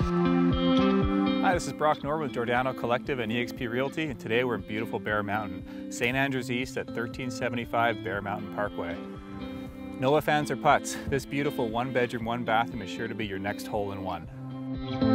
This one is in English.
Hi, this is Brock Norman with Giordano Collective and eXp Realty, and today we're in beautiful Bear Mountain, St. Andrews East at 1375 Bear Mountain Parkway. No ifs, ands, or putts, this beautiful one-bedroom, one-bathroom is sure to be your next hole-in-one.